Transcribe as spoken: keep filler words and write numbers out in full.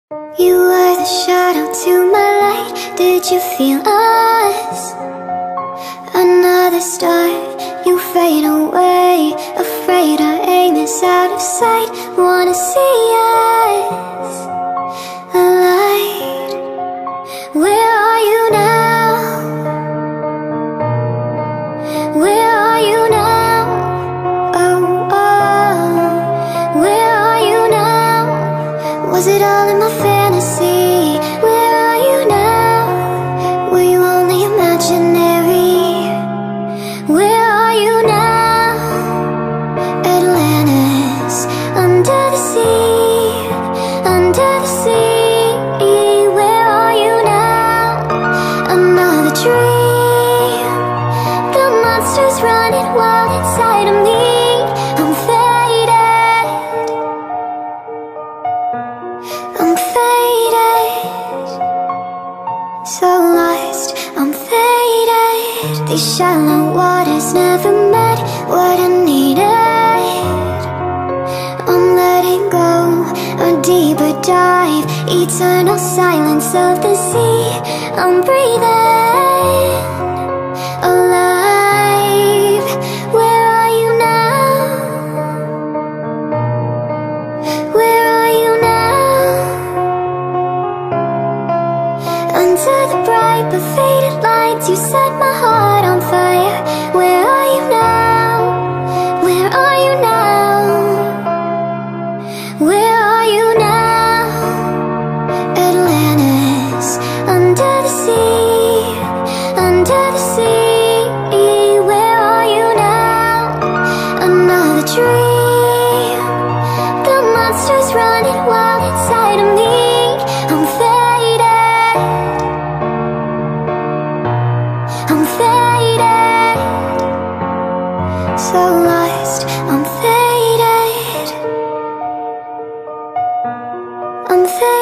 You were the shadow to my light. Did you feel us? Another star, you fade away. Afraid our aim is out of sight. Wanna see us alight. Where are you now? Where are you now? Oh, oh. Where are you now? Was it all in my fantasy? Where are you now? Were you only imaginary? Where are you now? Atlantis, under the sea, under the sea. Where are you now? Another dream. The monster's running wild inside of me. I'm faded, I'm faded, so lost, I'm faded. These shallow waters never met what I needed. I'm letting go, a deeper dive, eternal silence of the sea. I'm breathing alive. Where are you now? Where are you now? Under the bright but faded lights, you set my heart on fire. Where are you now? Where are you now? Where are you now? Atlantis, under the sea, under the sea. Where are you now? Another dream. The monster's running wild inside of me. I'm faded, I'm faded, so lost, I'm faded, I'm faded.